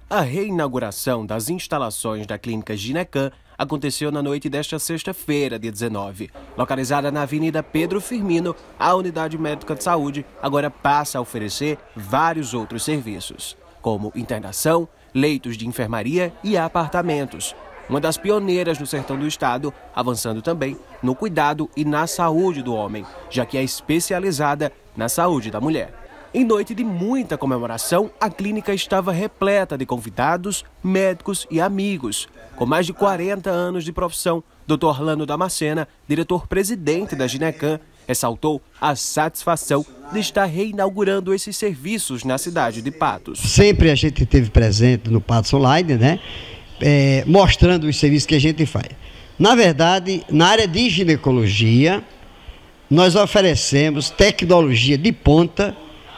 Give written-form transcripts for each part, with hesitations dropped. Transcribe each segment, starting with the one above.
A reinauguração das instalações da Clínica Ginecan aconteceu na noite desta sexta-feira, dia 19. Localizada na Avenida Pedro Firmino, a Unidade Médica de Saúde agora passa a oferecer vários outros serviços, como internação, leitos de enfermaria e apartamentos. Uma das pioneiras no sertão do estado, avançando também no cuidado e na saúde do homem, já que é especializada na saúde da mulher. Em noite de muita comemoração, a clínica estava repleta de convidados, médicos e amigos. Com mais de 40 anos de profissão, Dr. Orlando Damascena, diretor-presidente da Ginecan, ressaltou a satisfação de estar reinaugurando esses serviços na cidade de Patos. Sempre a gente esteve presente no Patos Online, né? Mostrando os serviços que a gente faz. Na verdade, na área de ginecologia, nós oferecemos tecnologia de ponta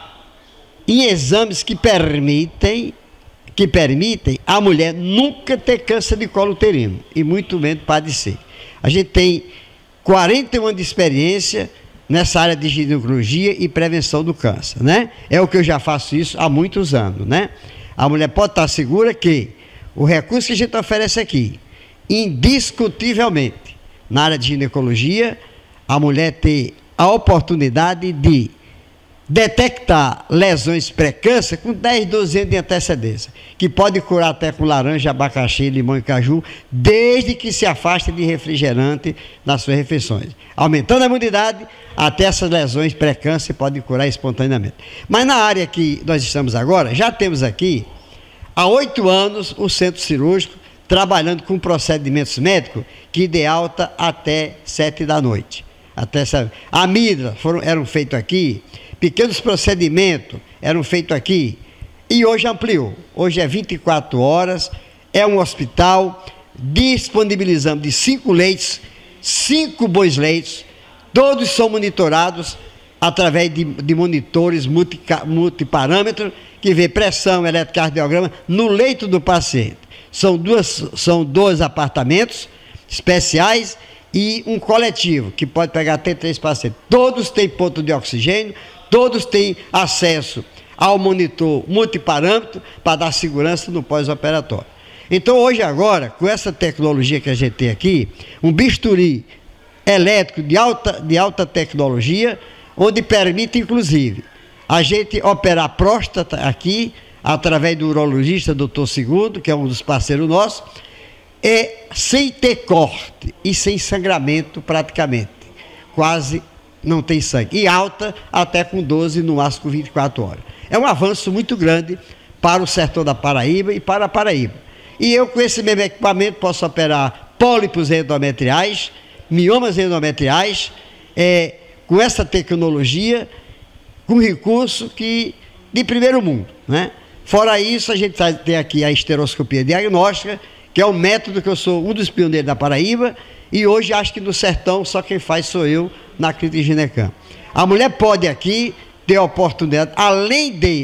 em exames que permitem a mulher nunca ter câncer de colo uterino, e muito menos padecer. A gente tem 41 anos de experiência nessa área de ginecologia e prevenção do câncer, né? É o que eu já faço isso há muitos anos, né? A mulher pode estar segura que o recurso que a gente oferece aqui, indiscutivelmente, na área de ginecologia, a mulher ter a oportunidade de detectar lesões pré-câncer com 10, 12 anos de antecedência, que pode curar até com laranja, abacaxi, limão e caju, desde que se afaste de refrigerante nas suas refeições. Aumentando a imunidade, até essas lesões pré-câncer podem curar espontaneamente. Mas na área que nós estamos agora, já temos aqui, há 8 anos, o centro cirúrgico, trabalhando com procedimentos médicos que dê alta até 7 da noite. A amígdala eram feitos aqui, pequenos procedimentos eram feitos aqui, e hoje ampliou. Hoje é 24 horas, é um hospital, disponibilizamos de 5 leitos, 5 bons leitos, todos são monitorados através de monitores multiparâmetros, que vê pressão, eletrocardiograma no leito do paciente. São dois apartamentos especiais e um coletivo, que pode pegar até 3 pacientes. Todos têm ponto de oxigênio, todos têm acesso ao monitor multiparâmetro para dar segurança no pós-operatório. Então, hoje agora, com essa tecnologia que a gente tem aqui, um bisturi elétrico de alta tecnologia, onde permite, inclusive, a gente operar próstata aqui, através do urologista Dr. Segundo, que é um dos parceiros nossos, sem ter corte e sem sangramento praticamente. Quase não tem sangue. E alta até com 12, no máximo com 24 horas. É um avanço muito grande para o sertão da Paraíba e para a Paraíba. E eu, com esse mesmo equipamento, posso operar pólipos endometriais, miomas endometriais, com essa tecnologia, com recurso de primeiro mundo, né? Fora isso, a gente tem aqui a esteroscopia diagnóstica, que é um método que eu sou um dos pioneiros da Paraíba, e hoje acho que no sertão só quem faz sou eu na Clínica Ginecan. A mulher pode aqui ter a oportunidade, além de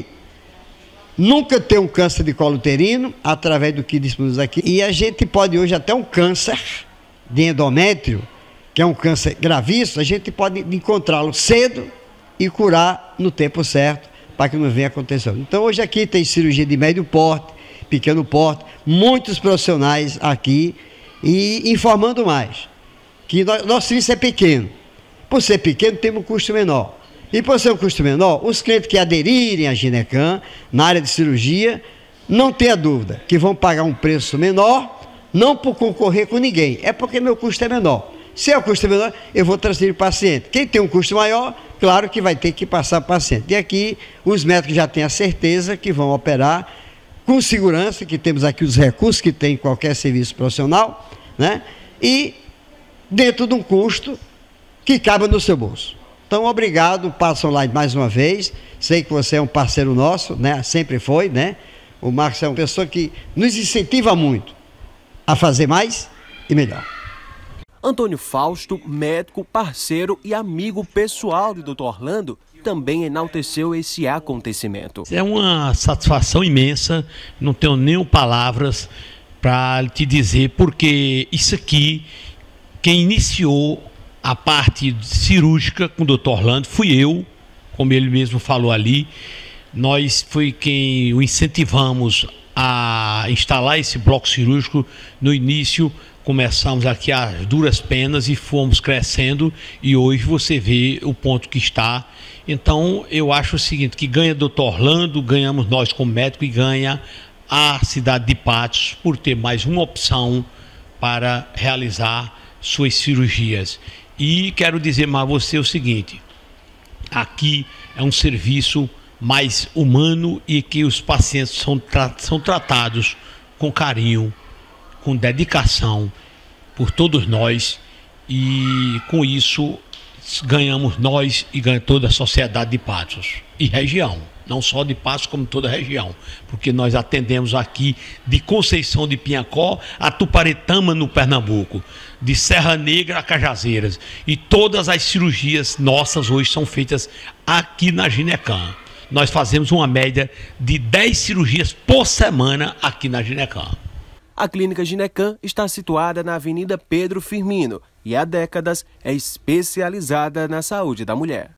nunca ter um câncer de colo uterino, através do que dispomos aqui, e a gente pode hoje até um câncer de endométrio, que é um câncer gravíssimo, a gente pode encontrá-lo cedo e curar no tempo certo, para que não venha acontecendo. Então hoje aqui tem cirurgia de médio porte, pequeno porte, muitos profissionais aqui, e informando mais, que nosso serviço é pequeno. Por ser pequeno, temos um custo menor. E por ser um custo menor, os clientes que aderirem à Ginecan, na área de cirurgia, não tenha dúvida que vão pagar um preço menor, não por concorrer com ninguém, é porque meu custo é menor. Se é o custo menor, eu vou transferir o paciente. Quem tem um custo maior, claro que vai ter que passar o paciente. E aqui, os médicos já têm a certeza que vão operar com segurança, que temos aqui os recursos que tem em qualquer serviço profissional, né? E dentro de um custo que cabe no seu bolso. Então, obrigado, Patos Online mais uma vez. Sei que você é um parceiro nosso, né? Sempre foi, né? O Marcos é uma pessoa que nos incentiva muito a fazer mais e melhor. Antônio Fausto, médico, parceiro e amigo pessoal de Dr. Orlando, também enalteceu esse acontecimento. É uma satisfação imensa, não tenho nem palavras para te dizer, porque isso aqui, quem iniciou a parte cirúrgica com o Dr. Orlando fui eu, como ele mesmo falou ali. Nós foi quem o incentivamos a instalar esse bloco cirúrgico. No início começamos aqui às duras penas e fomos crescendo, e hoje você vê o ponto que está. Então eu acho o seguinte, que ganha Dr. Orlando, ganhamos nós como médico e ganha a cidade de Patos por ter mais uma opção para realizar suas cirurgias. E quero dizer mais a você o seguinte, aqui é um serviço mais humano e que os pacientes são tratados com carinho, com dedicação por todos nós, e com isso ganhamos nós e ganha toda a sociedade de Patos e região, não só de Patos como toda a região, porque nós atendemos aqui de Conceição de Pinhacó a Tuparetama no Pernambuco, de Serra Negra a Cajazeiras, e todas as cirurgias nossas hoje são feitas aqui na Ginecan. Nós fazemos uma média de 10 cirurgias por semana aqui na Ginecan. A Clínica Ginecan está situada na Avenida Pedro Firmino e há décadas é especializada na saúde da mulher.